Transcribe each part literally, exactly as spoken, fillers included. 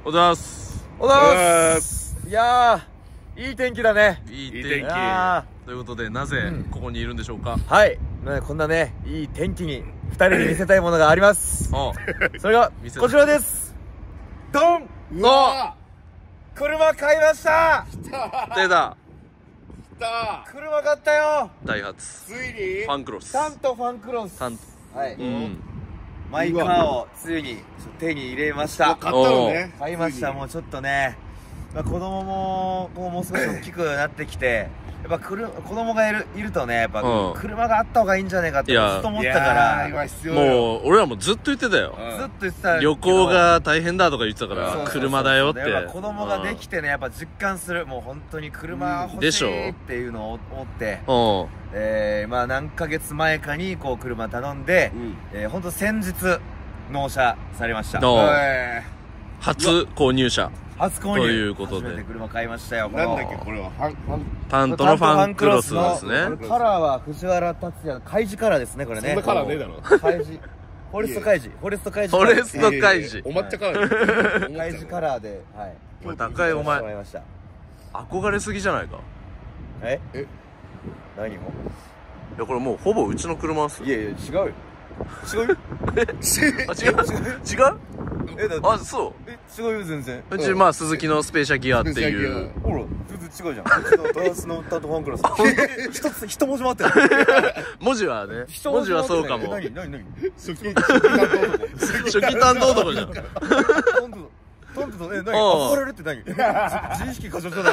おはようございます。 おはようございます。いやー、いい天気だね。 いい天気。ということで、なぜここにいるんでしょうか。 はい。こんなね、いい天気にふたりに見せたいものがあります。それがこちらです。ドン。 うわー、車買いました。 出た。 来た。 車買ったよ。 ダイハツ。 ついにファンクロス。 タントファンクロス。 タント。 はい。 うん。 マイカーをついに手に入れました。 買ったのね。 買いました。もうちょっとね、まあ、子供もこうもう少し大きくなってきて、やっぱくる子供がいるいるとね、やっぱ車があった方がいいんじゃないかってずっと思ったから、 もう俺らもずっと言ってたよ。 ずっと言ってた。 旅行が大変だとか言ってたから車だよって。 子供ができてね、やっぱ実感する。もう本当に車欲しいっていうのを思って、えー、まあ何ヶ月前かにこう車頼んで、えー、本当先日納車されました。 初購入者。 初購入ということで初めて車買いましたよ。 なんだっけこれは。 タントのファンクロスですね。 カラーは藤原竜也の開示カラーですね、これね。 そんなカラーねえだろ。 開示。フォレスト開示。フォレスト開示。 フォレスト開示。 お抹茶カラー。 開示カラーで、はい。 お前高いお前。憧れすぎじゃないか。 え？え？何を？いやこれもうほぼうちの車っすよ。 いやいや違うよ。違うよ。 え？あ違う？違う？えだあそう。 え違うよ全然。 うちまあ鈴木のスペーシャギアっていう。 ほら全然違うじゃん。うちのダンスのタントファンクロス。一つ一文字もあってる。 文字はね。文字はそうかも。 何何何？ 初期初期担当男。 初期担当男じゃん。 タントタントとえ何？憧れるって何？自意識過剰じゃない？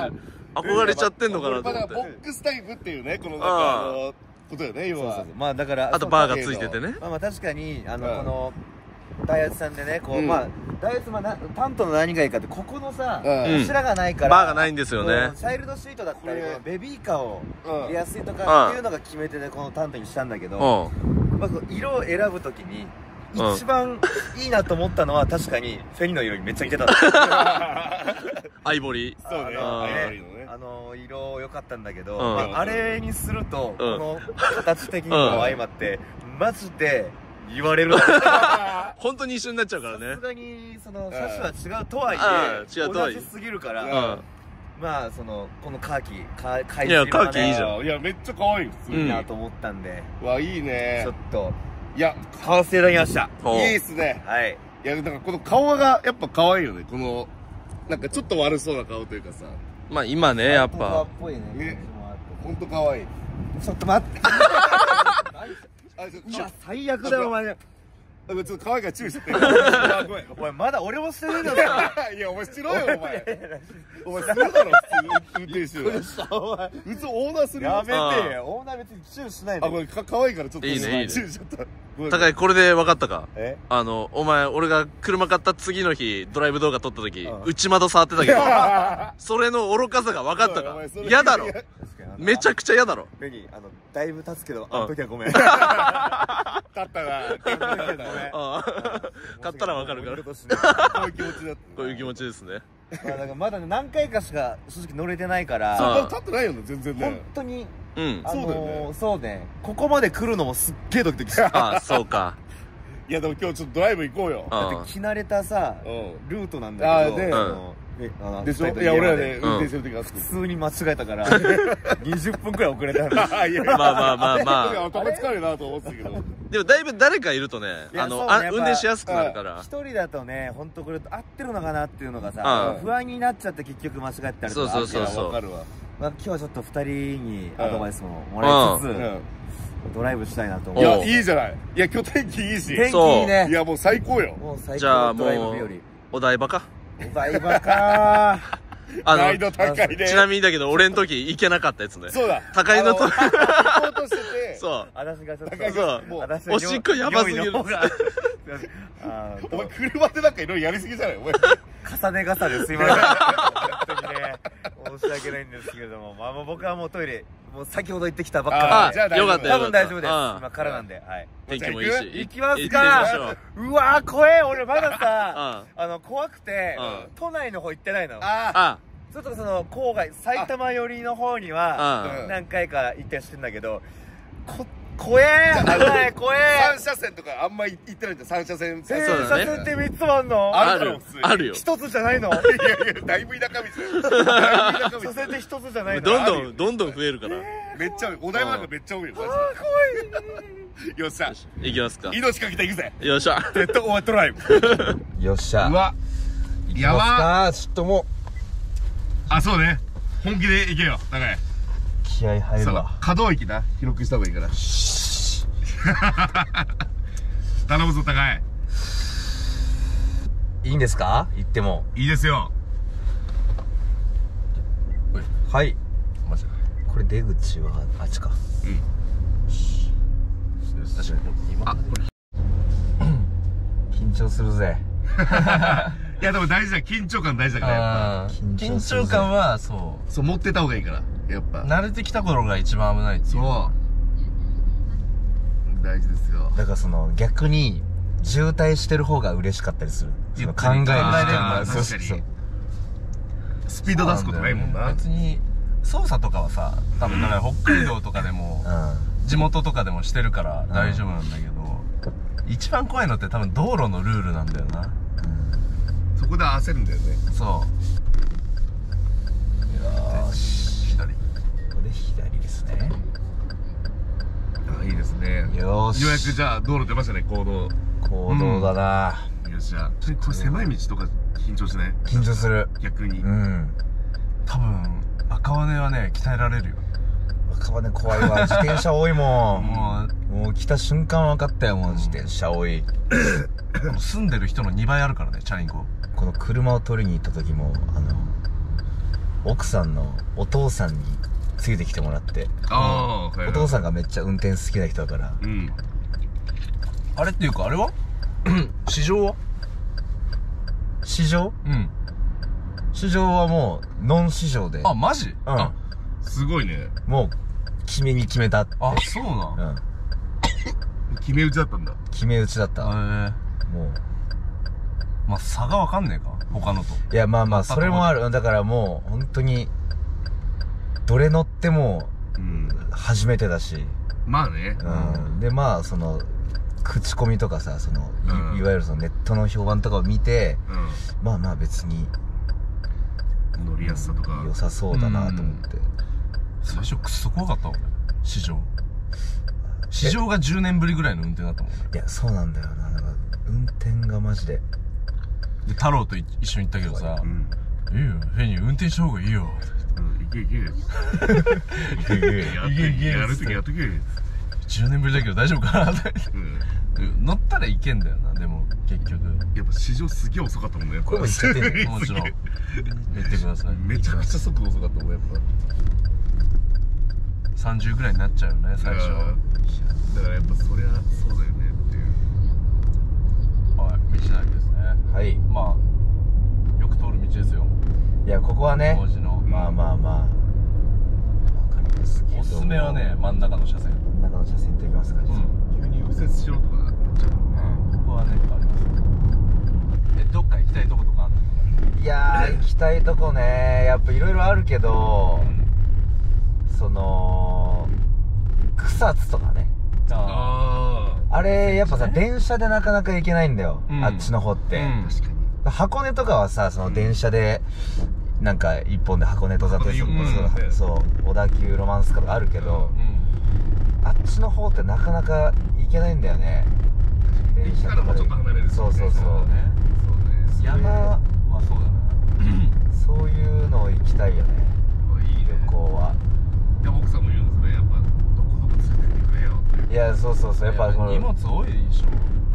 憧れちゃってんのかなとまだ思って。 ボックスタイプっていうねこのなんかあのことよね今は。 まあだからあとバーがついててね。 まあまあ確かにあのこのダイハツさんでねこうまあダイハツまあタントの何がいいかってここのさ柱がないからバーがないんですよね。 チャイルドシートだったりベビーカーを入れやすいとかっていうのが決め手でこのタントにしたんだけど、まあ色を選ぶときに一番いいなと思ったのは確かにフェニの色にめっちゃ似てた。 アイボリー。 そうね。アイボリーのね。 あの色良かったんだけど、あれにするとこの形的にも相まってマジで言われる。 本当に一緒になっちゃうからね。 さすがにその車種は違うとはいえ同じすぎるから、まあそのこのカーキいやカーキいいじゃん。 いやめっちゃ可愛い。 いいなと思ったんで。 わいいね。 ちょっといや買わせていただきました。 いいっすね。 はい。 いやなんかこの顔がやっぱ可愛いよね。このなんかちょっと悪そうな顔というかさ。 まあ今ねやっぱ。 ね。本当可愛い。 ちょっと待って。最悪だよお前。 ちょっと可愛いから注意して。ごめん。 お前まだ俺もしてるんだぞ。 いやお前しろよお前。お前するだろ普通運転手は。普通オーダーするよ。 やめてよ。オーダー別に注意しないで。 あこれ可愛いからちょっといいねいいね。 注意しちゃった。 高いこれで分かったか。 え？ あのお前俺が車買った次の日ドライブ動画撮った時内窓触ってたけどそれの愚かさが分かったか。嫌だろ。めちゃくちゃ嫌だろ。 ベニーあのだいぶ経つけどあの時はごめん。 立ったな。 買ったら分かるから。 こういう気持ちだった。 こういう気持ちですね。 まあだからまだ何回かしか正直乗れてないから。 そんな立ってないよね全然ね。 本当に。 うん。 そうだよね。そうね。ここまで来るのもすっげえドキドキした。 あそうか。 いやでも今日ちょっとドライブ行こうよ。 だって着慣れたさルートなんだけど。 でしょ。いや俺らね運転する時は普通に間違えたからにじゅっぷんくらい遅れたんだ。 まあまあまあまあ。 頭疲れるなと思ってたけど。 でもだいぶ誰かいるとねあの運転しやすくなるから。 一人だとね本当これ合ってるのかなっていうのがさ不安になっちゃって結局間違ったりとか。 そうそうそうそう。 わかるわ。 まあ今日はちょっとふたりにアドバイスももらいつつドライブしたいなと思う。いやいいじゃない。いや今日天気いいし。 天気いいね。 いやもう最高よ。 もう最高。 じゃあもうお台場か。 お台場か。 あのちなみにだけど俺の時行けなかったやつね。 そうだ。 高井のと。 行こうとしてて。 そう。 私がちょっと。 そう。おしっこやばすぎる。 お前車でなんかいろいろやりすぎじゃない？お前。 重ね重ねすいません。本当にね申し訳ないんですけれども、まあ僕はもうトイレもう先ほど行ってきたばっかり。あ、よかったよ。 多分大丈夫です。今からなんで。はい。 天気もいいし。 行きますか。うわー怖え。俺まださあの怖くて都内の方行ってないの。 ああ。 ちょっとその郊外埼玉寄りの方には何回か行ったりしてんだけど、こ怖えー怖えーさん車線とかあんま行ってないんださん車線えー車線ってみっつもあんのあるあるよひとつじゃないのいやいやだいぶ田舎道だよ車線ってひとつじゃないのどんどんどんどん増えるからめっちゃ多いお台場なんかめっちゃ多いよマジで怖いよっしゃ行きますか命かけていくぜよっしゃデッドオアドライブよっしゃうわやばーちょっともうあそうね本気でいけよ高い気合入るわ可動域な広くした方がいいから頼むぞ高いいいんですか言ってもいいですよはいこれ出口はあっちかうん確かに今あこれ緊張するぜいやでも大事だ緊張感大事だからやっぱ緊張感はそそう持ってた方がいいからやっぱう慣れてきた頃が一番危ないっていうそう大事ですよだからその逆に渋滞してる方が嬉しかったりするその考える時間があーそうそうそうスピード出すことないもんな別に操作とかはさ多分だから北海道とかでも地元とかでもしてるから大丈夫なんだけど一番怖いのって多分道路のルールなんだよなそこで焦るんだよねそうよーし左ここで左ですねあいいですねよーしようやくじゃあ道路出ましたね行動行動だなよっしゃこれ狭い道とか緊張しない緊張する逆にうん多分赤羽はね鍛えられるよ赤羽怖いわ自転車多いもんももう来た瞬間分かったよもう自転車多いう住んでる人のにばいあるからねチャリンコこの車を取りに行った時もあの奥さんのお父さんについてきてもらってああお父さんがめっちゃ運転好きな人だからうんあれっていうかあれは市場は市場うん市場はもうノン市場であマジうんあすごいねもう決めに決めたってあそうなんうん決め打ちだったんだ決め打ちだったへえもうまあ差がわかんねえか他のといやまあまあそれもあるだからもう本当にどれ乗ってもうん初めてだしまあねうんでまあその口コミとかさそのうんい, いわゆるそのネットの評判とかを見てうまあまあ別にん乗りやすさとか良さそうだなと思って最初くっそ怖かったもんね市場市場がじゅうねんぶりぐらいの運転だったもんねいやそうなんだよななんか運転がマジでで太郎とい一緒に行ったけどさうん 「いいよフェニー運転した方がいいよ」 うんいけいけいけいけやっていけいけやるときやっとけじゅうねんぶりだけど大丈夫かなってうん乗ったらいけんだよなでも結局やっぱ市場すげえ遅かったもんねやっぱこれも行っちゃってんねんもちろん言ってくださいめちゃくちゃ速度遅かったもんやっさんじゅうぐらいになっちゃうよねぱ最初だからやっぱそりゃそうだよねっていうはい道なりですねはいまあよく通る道ですよいやここはね王子のまあまあまあわかりますけどおすすめはね真ん中の車線真ん中の車線行ってみますかじゃあ急に右折しろとかなっちゃうここはねありますえどっか行きたいとことかあんのいやー行きたいとこねやっぱいろいろあるけどその草津とかねあああれやっぱさ電車でなかなか行けないんだよ、 うんあっちの方って、 うん確かに箱根とかはさその電車でなんか一本で箱根と座って箱根そううんねそう小田急ロマンスカーとかあるけど、 うんあっちの方ってなかなか行けないんだよね電駅からもちょっと離れるそうそうそうそうだねそうね山はそうだなそういうの行きたいよねいいね旅行は。 で奥さんも言うんですねやっぱどこどこ連れてってくれよっていやそうそうそうやっぱこの荷物多いでしょ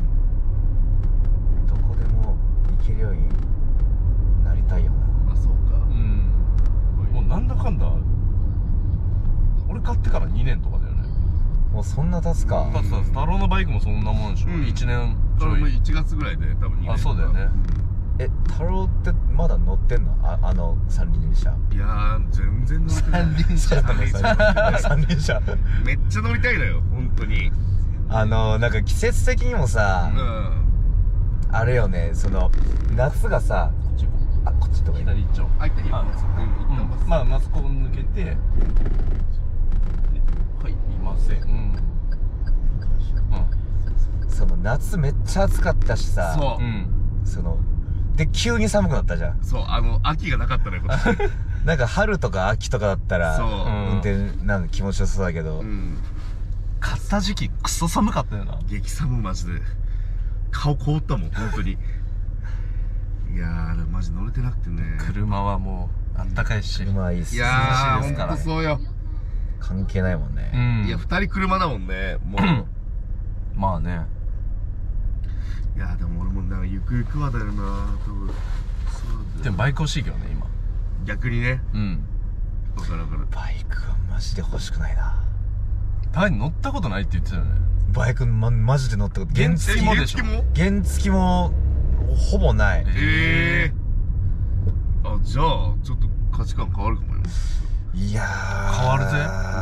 どこでも行けるようになりたいよなあそうかうんもうなんだかんだ俺買ってからにねんとかだよねもうそんな経つかだってさ太郎のバイクもそんなもんでしょ、 うんいちねんちそれもょいいちがつぐらいで多分にねんあそうだよねえ太郎ってまだ乗ってんのああの三輪車いやー全然乗りたい三輪車三輪車三輪車めっちゃ乗りたいのよ本当にあのなんか季節的にもさ、 うんあれよねその夏がさこっち行こあこっちとうかいい左行っちゃおうあ行ったあ行ったうん行ったうんまあまずここ抜けてはいいませんうんその夏めっちゃ暑かったしさ、 そう、うん、 そので急に寒くなったじゃん。 そう、あの秋がなかったね、こっちなんか春とか秋とかだったら運転なんか気持ちよさそうだけど、うん、 買った時期クソ寒かったよな。 激寒マジで顔凍ったもん本当に。いやーマジ乗れてなくてね。 車はもうあったかいし、 車はいいっす。 いやーほんとそうよ。 関係ないもんね。 うん、いや二人車だもんね、もうまあね。 いやでも俺もなんかゆくゆくはだよな、多分。そうでもバイク欲しいけどね今。 逆にね。うん。わかるわかる。 バイクはマジで欲しくないな。 バイク乗ったことないって言ってたよね。 バイクまマジで乗ったこと。 原付もでしょ。 原付もほぼない。 ええー。あ、じゃあちょっと価値観変わるかもよ。 いやー変わるぜ。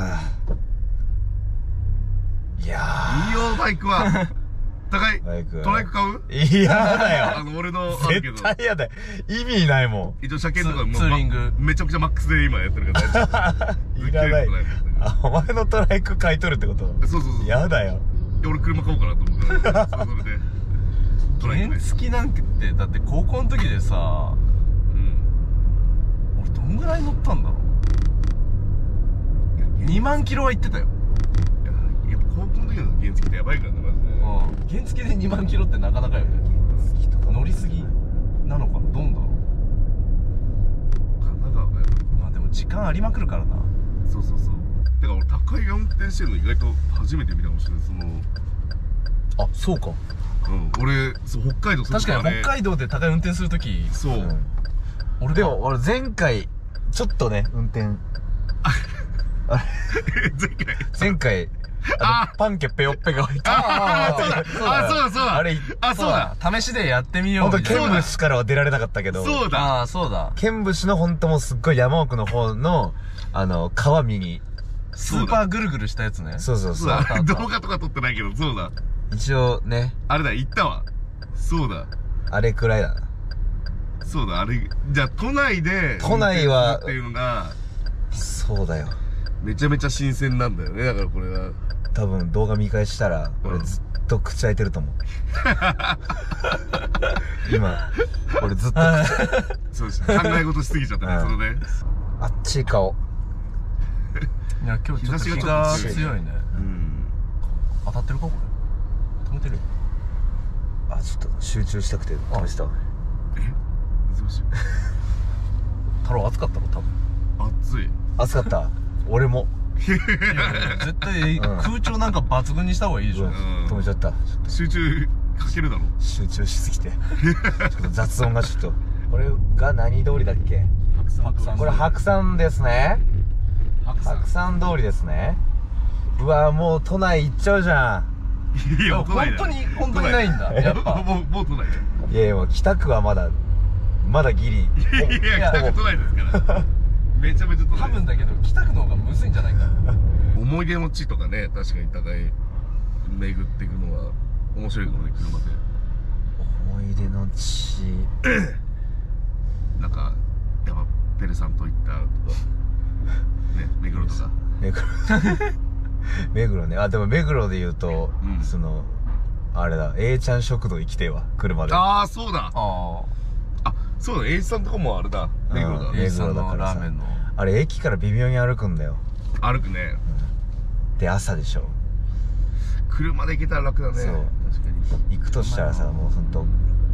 うん、いやーいいよバイクは。高い。バイクトライク買う？ 嫌だよ。 あの俺のあるけど絶対嫌だよ。意味ないもん。 一応車検とかもツーリングめちゃくちゃマックスで今やってるからいらない。あ、お前のトライク買い取るってこと？ そうそうそう。 嫌だよ。 俺車買おうかなと思うから。それでトライク原付なんてだって高校の時でさ、うん、俺どんぐらい乗ったんだろう。にまんキロは行ってたよ。 いややっぱ高校の時の原付ってやばいからねマジで。 原付でにまんキロってなかなかよね。乗りすぎなのかな、どんだろう。神奈川がやっぱまあでも時間ありまくるからな。 そうそうそう。てか俺高井が運転してるの意外と初めて見たかもしれない。そのあ、そうか。 うん、俺そう北海道確かに北海道で高い運転するときそう、うん、 俺でも俺前回ちょっとね運転あれ前回前回あパンケペヨッペが入ってああそうだそうだそうだあれあそうだ試しでやってみよう。 ほんとケンブシからは出られなかったけどそうだああそうだケンブシのほんともうすっごい山奥の方のあの川見にスーパーぐるぐるしたやつね。 そうそうそう動画とか撮ってないけどそうだ一応ねあれだ行ったわ。そうだあれくらいだな。 そうだあれじゃあ都内で都内はっていうのがそうだよめちゃめちゃ新鮮なんだよね。だからこれは多分動画見返したら俺ずっと口開いてると思う今俺ずっとそうです考え事しすぎちゃったね、うん、それであっち行こう。いや今日ちょっと日が強いね。うん当たってるかこれ止めてるよ。 あちょっと集中したくて止めてたわ。 え難しい太郎暑かったろ多分。 暑い暑かった俺もいやいや絶対空調なんか抜群にした方がいいでしょ。 止めちゃった。 集中かけるだろ。 集中しすぎてちょっと雑音がちょっとこれが何通りだっけ。これ白山ですね。白山通りですね。うわもう都内行っちゃうじゃん。 いや本当に本当にないんだやっぱ。 もうもう都内いやいやもう北区はまだまだギリ。 いやいや北区都内ですからめちゃめちゃ都内。 多分だけど北区の方がむずいんじゃないか。 思い出の地とかね確かに高い巡っていくのは面白いかもね車で。 思い出の地なんかやっぱペレさんと行ったとかね目黒とか目黒目黒ね。あでも目黒で言うと、うん、そのあれだ A ちゃん食堂行きてえわ車で。 ああそうだああそうだ A さんとこもあれだ目黒だ。 A さんのラーメンのあれ駅から微妙に歩くんだよ。 歩くね、 うん、で朝でしょ。 車で行けたら楽だね。そう確かに行くとしたらさもうほんと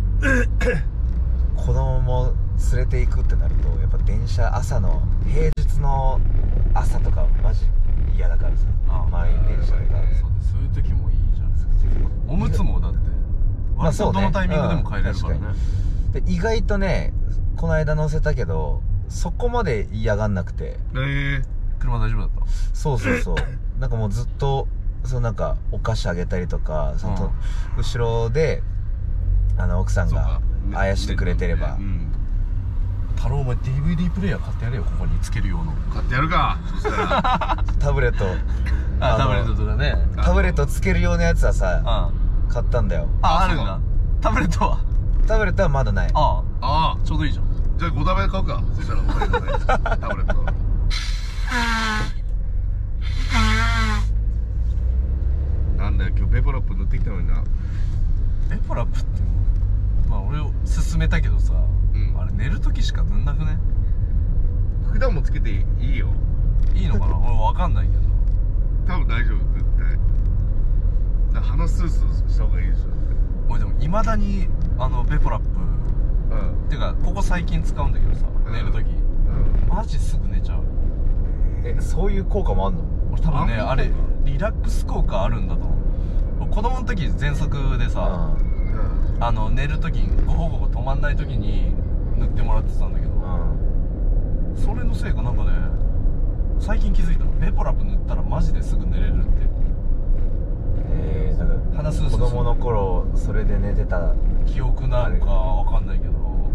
子供も連れて行くってなるとやっぱ電車朝の平日の朝とかマジ嫌だからさ満員電車とか。 そういう時もいいじゃん。おむつもだってまあそうねどのタイミングでも帰れるからね。 で意外とねこの間乗せたけどそこまで嫌がんなくて。 えー、 車大丈夫だった？ そうそうそうなんかもうずっとそのなんかお菓子あげたりとかそのと、うん、後ろであの奥さんがあやしてくれてれば。 太郎お前 ディーブイディー プレイヤー買ってやれよ。ここにつける用の買ってやるか。そしたらタブレットあタブレットとかねタブレットつける用のやつはさ買ったんだよ。 ああるんだ。タブレットはタブレットはまだない。 ああちょうどいいじゃん。 じゃあごだめで買うか。そしたらタブレットなんなんだよ今日ペーパーラップ塗ってきたのにな。 ペーパーラップってまあ俺を勧めたけどさ、うん、あれ寝るときしか塗んなくね？ 普段もつけていいよ。 いいのかな俺わかんないけど多分大丈夫絶対。鼻スースーした方がいいでしょ。 俺でもいまだにあのペーパーラップ、うん、てかここ最近使うんだけどさ、うん、寝るとき、うん、マジすぐ寝ちゃう。 え、そういう効果もあんの？ 俺多分ねあれリラックス効果あるんだと思う。子供の時喘息でさ、うん、あの寝る時にゴホゴホ止まんない時に塗ってもらってたんだけど、うん、それのせいかなんかね最近気づいたの。ペーパーラップ塗ったらマジですぐ寝れるって。 えー、だから鼻スースー子供の頃それで寝てた記憶なのかわかんないけど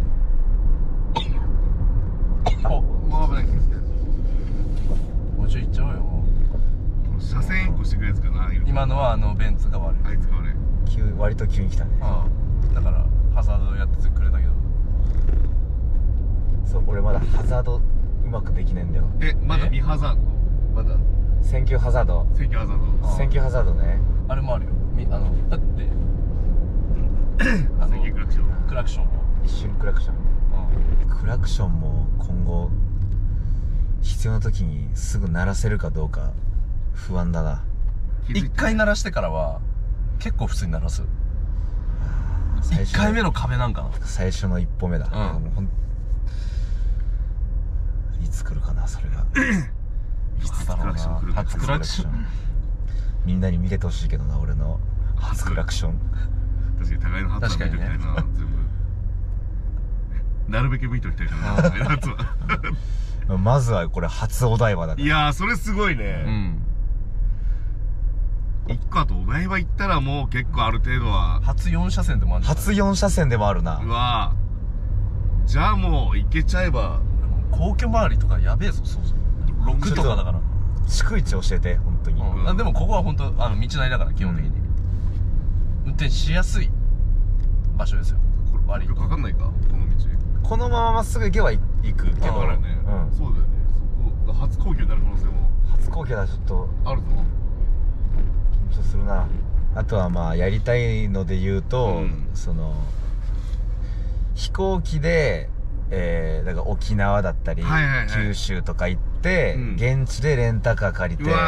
あ、もう危ない。 もうちょい行っちゃおうよ。 車線変更してくるやつかな。 今のはあのベンツが悪い。 あいつが悪い。 急割と急に来たね。 ああだからハザードやっててくれたけど。 そう俺まだハザードうまくできないんだよ。 え、まだ未ハザード？まだ選挙ハザード。 選挙ハザード。 選挙ハザードね。 あれもあるよ。みあのだってあのクラクションクラクションも一瞬クラクション、うん、クラクションも今後必要な時にすぐ鳴らせるかどうか不安だな。 一回鳴らしてからは結構普通に鳴らす。一回目の壁なんかな。 最初の一歩目だ、うん、もうほんいつ来るかなそれがいつだろうな。初クラクションみんなに見れてほしいけどな俺の初クラクション。 確かに互いの初は見ときたいな、ね、全部なるべく見ときたいかな夏はまずはこれ初お台場だから。 いやーそれすごいね。うん一個あとお台場行ったらもう結構ある程度は初よん車線でもある。 初よん車線でもあるな。 うわーじゃあもう行けちゃえば。 皇居周りとかやべえぞ。そうそうろくとかだから逐一教えて本当に、 うん、でもここは本当あの道なりだから基本的に、うん、運転しやすい場所ですよ。 これ割とかかんないかこの道。 このまままっすぐ行けば行くけど。 だからね、うん、そうだよね。そこ初皇居になる可能性も。 初皇居だちょっとあるぞ。 緊張するな。あとはまあやりたいので言うと、うん、その飛行機でえー、だから沖縄だったり、はいはいはい、九州とか行って、うん、現地でレンタカー借りて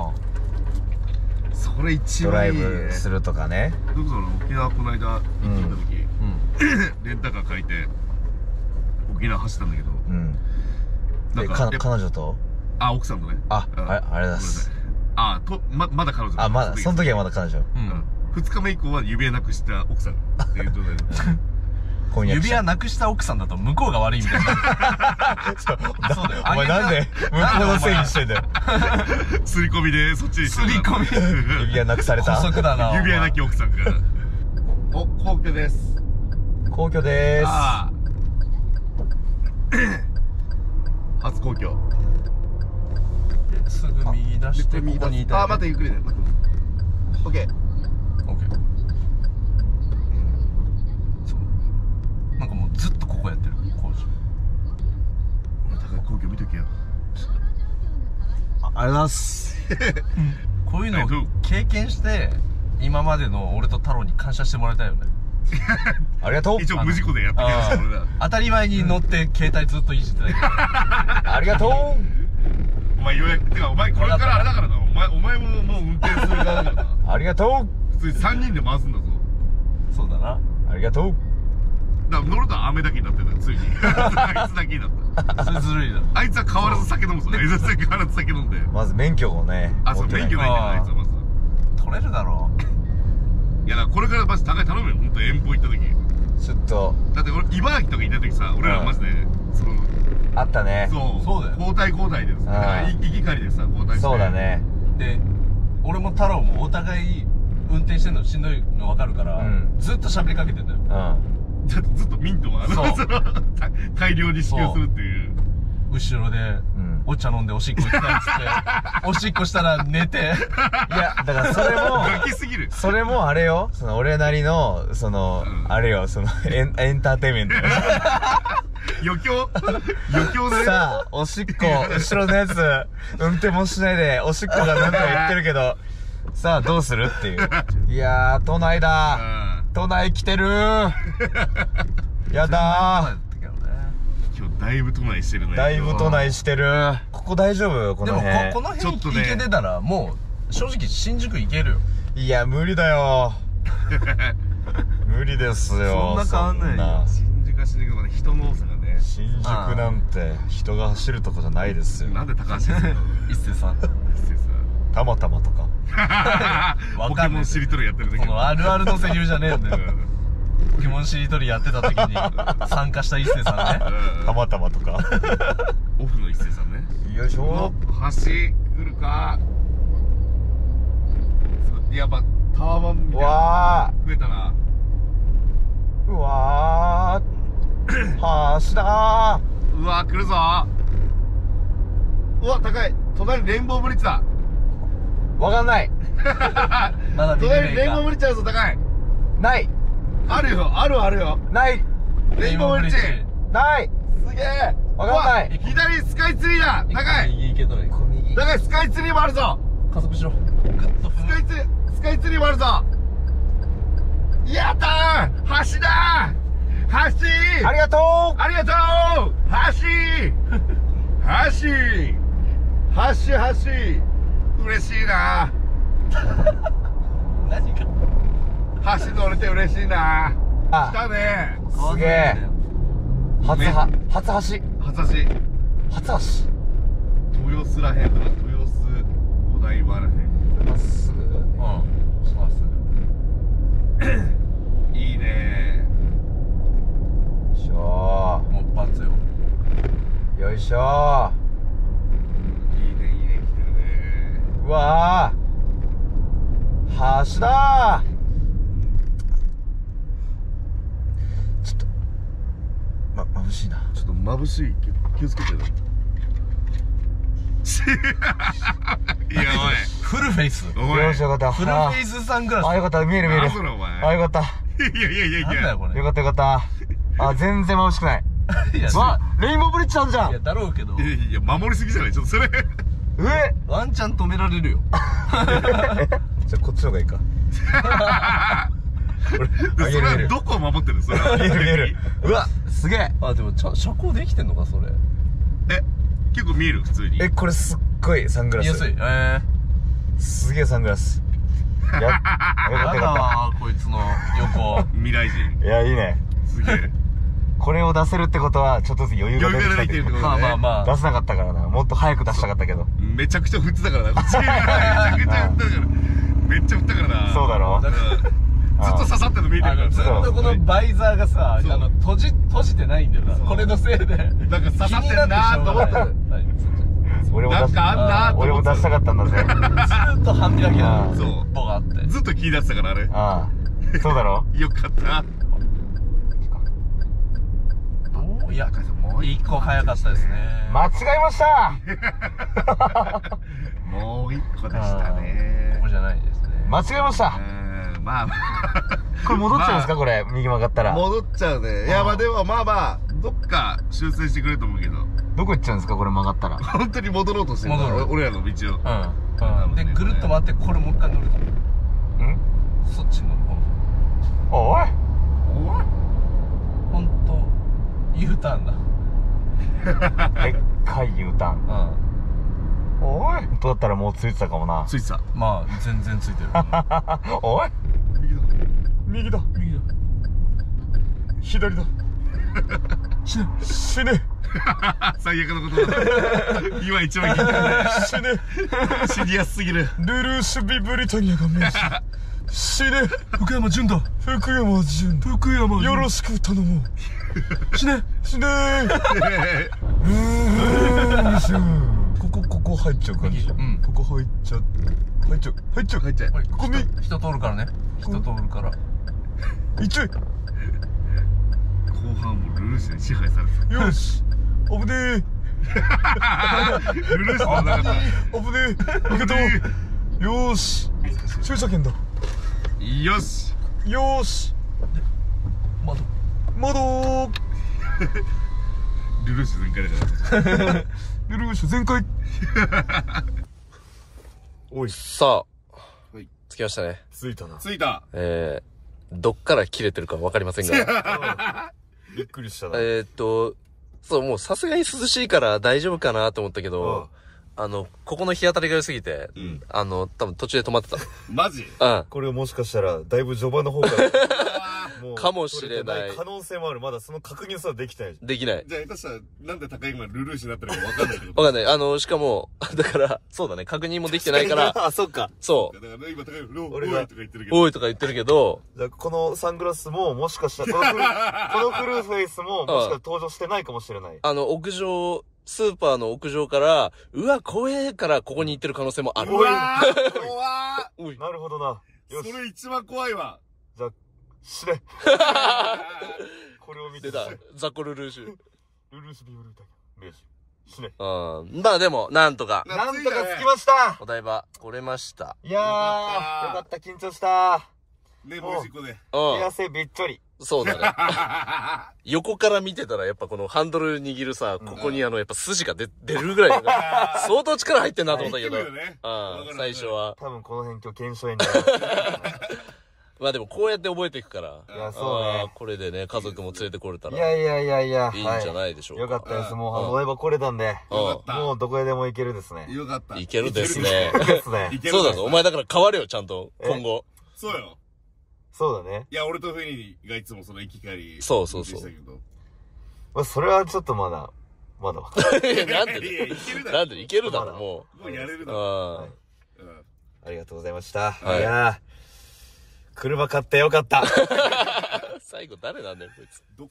それ一番いい、ね、ドライブするとかね。 どこだろう沖縄この間行ってきた時、うんうん、レンタカー借りて沖縄走ったんだけど、うん、 なんか彼女とあ奥さんとねあああれあれだっすあと ま, まだ彼女あまだその時はまだ彼女、うん、 ふつかめ以降は指輪なくした奥さんっていう状態で指輪なくした奥さんだと向こうが悪いみたいなそうそうだよ。お前なんで向こうのせいにしてんだよ。 すり込みでそっちにしてすり込み指輪なくされた。 補足だな。 指輪なき奥さんからお皇居です。 皇居でーす。あ初皇居すぐ右出してここにいたい。 あ待ってゆっくりね。オッケーオッケー。なんかもうずっとここやってる工事。 高い皇居見とけよ。 あ、ありがとうございますこういうのを経験して今までの俺と太郎に感謝してもらいたいよねありがとう。 一応無事故でやってきました俺ら。 当たり前に乗って携帯ずっといじってたけどありがとう。 お前ようやくてかお前これからあれだからな。お前お前ももう運転する側だからなありがとう。 普通にさんにんで回すんだぞ。 そうだな。 ありがとう。 だから乗ると雨だけになってたついにあいつだけになったそれずるいな。 あいつは変わらず酒飲むぞ。あいつは変わらず酒飲んでまず免許をねあそう免許ないんだよあいつはまず取れるだろういやだからこれからマジ高い頼むよ。ほんと遠方行った時ちょっとだって俺茨城とか行った時さ俺らマジで、うん、そのあったね。 そうそうだよ。 交代交代でさ行き帰りでさ交代してそうだね。 で俺も太郎もお互い運転してんのしんどいの分かるから、うん、ずっと喋りかけてんだよ。うんずっとミントは大量に支給するっていう後ろで、うん、お茶飲んでおしっこ行きたいっつっておしっこしたら寝ていやだからそれもガキすぎる。 それもあれよその俺なりのその、うん、あれよそのエン、エンターテインメント余興余興でさあおしっこ後ろのやつ運転もしないでおしっこがなんとか言ってるけどさあどうするっていう。いやー都内だ、都内来てるーやだー。 今日だいぶ都内してるね。 だいぶ都内してる。ここ大丈夫？この辺。 でもこ、この辺行けてたらもう正直新宿行けるよ。 いや無理だよ無理ですよ。 そんな変わんないよ。 新宿は新宿まで人の多さがね。 新宿なんて人が走るとこじゃないですよ。 なんで高橋先生の一星さん一星さんたまたまとかポケモンしりとりやってる時このあるあるのセリフじゃねえんだよ。ポケモンしりとりやってた時に参加した一星さんね。 たまたまとかオフの一星さんね。 よいしょ。 橋来るか。やっぱタワマンみたいな増えたな。 うわー橋だー。 うわー来るぞー。うわ高い。隣レインボーブリッジだ。 わかんないまだ見てね隣レインボーブリッジあるぞ。高い。 ないあるよあるあるよ。 ないレインボーブリッジないすげえ。 わかんない。 左スカイツリーだ。高い。 右行けとない。 高い。スカイツリーもあるぞ。 加速しろ。 スカイツリースカイツリーもあるぞ。やったー橋だー橋。 ありがとうありがとう橋橋橋橋嬉しいな何か橋乗れて嬉しいな。 あ来たね。 すげえ。初は初橋初橋初橋豊洲らへんかな。豊洲お台場らへん。 まっすぐ。 うんまっすぐいいねよいしょもうバツよ。 ーよいしょいいねいいね来てるね。 ー。うわー橋だー。ちょっとま眩しいな。 ちょっと眩しいけど気をつけてねいやフルフェイス。 おいおいよしよかったフルフェイスサングラス。 あよかった見える見える。 なんそれお前あよかったいやいやいやいやなんだよこれ。 よかったよかったあ全然眩しくない。 いやわレインボーブリッジあんじゃいやん。 だろうけどいやいや守りすぎじゃない。ちょっとそれえワンチャン止められるよ。 じゃあこっちの方がいいか。 それはどこを守ってるのそれは見える見える。うわすげえ。 あでもちゃ車高できてんのかそれ。 え結構見える普通に。 えこれすっごいサングラス。 安い。えすげえサングラス。やよえ。 かったやだよかわこいつの横。 未来人った。いやいいね。 すげえこれを出せるってことはちょっとずつ余裕が出てきたけど余裕が出てきてるってことまあまあまあ。 出せなかったからな。もっと早く出したかったけど。 めちゃくちゃ振ってたからなこっちめちゃくちゃ振ったからめっちゃ振ったからな。 そうだろうんずっと刺さってるの見えてるからあのずっとこのバイザーがさ、あそうの閉じ閉じてないんだよな。これのせいで。 なんか刺さってるなーと思ったら俺も出しなんかあんなーと俺も出思ってしたかったんだぜ。 ずっと半開きなの。 そうボがあって。 ずっと気になってたからあれああそうだろ。 よかったおいやもう一個早かったですね。 間違えました。 もう一個でしたねここじゃないですね。 間違えました。 うんまあまこれ戻っちゃうんですか、 まあこれ右曲がったあら。 戻っちゃうね。いやまあでもまあまあどっか修正してくれると思うけどどこ行っちゃうんですか、これ曲がったら。 本当に戻ろうとしてる戻る俺らの道をうんうんでぐるっと回ってこれもう一回乗るとんそっち乗るおいおいほんと U ターンだ。 でっかい U ターン。 うんおい本当だったらもうついてたかもな。 ついてたまあ全然ついてる。 おい右だ右だ右だ左だ死ね死ね最悪のことだ今一番聞いたね死ね死にやすすぎるルルーシュビブリタニアが命じ死ね福山潤だ。 福山潤福山潤よろしく頼もう死ね死ねールーシュここここ入っちゃう感じ。 うんここ入っちゃう入っちゃう入っちゃう入っちゃうこれここに人通るからね。人通るからいっちゃい後半もルルーシュに支配されてよし危ねえたルルーシュの中危ねえいけたよーし駐車券だよしよーし窓窓ルルーシュ全開だからルルーシュ全開おいさあ、 はい着きましたね。 着いたな。 着いた。 えー、どっから切れてるかわかりませんが。 びっくりしたな。 えーっと、そう、もうさすがに涼しいから大丈夫かなと思ったけど、あの、ここの日当たりが良すぎて、うん、あの、多分途中で止まってた。 マジ？ うん。 これもしかしたら、だいぶ序盤の方から。 もうかもしれない。 可能性もある。まだその確認すらできない。 できない。 じゃあ、下手したら、なんで高い今ルルーシュになってるかわかんないけど。 わかんない。あの、しかも、だから、そうだね、確認もできてないから。 あ、そっか。 そう。 だから今高いル俺が、おいとか言ってるけど。 おいとか言ってるけど。 じゃあ、このサングラスも、もしかしたら、このフル、このフルフェイスも、もしかしたら登場してないかもしれない。 あの、屋上、スーパーの屋上から、うわ、怖えからここに行ってる可能性もある。 うわー怖ーなるほどな。 よし。それ一番怖いわ。 じゃあ、死ね。これを見てた。ザコルルーシュ。 ルルーシュビブルータイよし。死ね。 うん。まあでも、なんとか。 なんとか着きましたお台場、来れました。 いやー、よかった、緊張した。 ね、もう事故で。 うん。汗びっちょり。 そうだね。横から見てたらやっぱこのハンドル握るさ、ここにあのやっぱ筋が出、出るぐらい相当力入ってんなと思ったけど。うん、最初は。 多分この辺今日検証になる。 まあでもこうやって覚えていくから。 いや、そうね。 これでね、家族も連れてこれたら。 いやいやいやいや。 いいんじゃないでしょうか。 よかったです。もう、お台場来れたんで。もうどこへでも行けるですね。 よかった。 行けるですね。 ですね。 そうだぞ。お前だから変われよ、ちゃんと。今後。 そうよ。 そうだね。 いや、俺とフェニーがいつもその行き帰り。 そうそうそう。 まあ、それはちょっとまだ、まだ。 なんでなんでいけるだろ、もう。もうやれるだろ。 ありがとうございました。いやー、車買ってよかった。 最後誰なんだよ、こいつ。